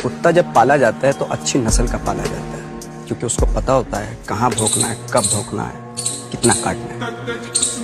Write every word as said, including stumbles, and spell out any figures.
कुत्ता जब पाला जाता है तो अच्छी नस्ल का पाला जाता है, क्योंकि उसको पता होता है कहाँ भौंकना है, कब भौंकना है, कितना काटना है।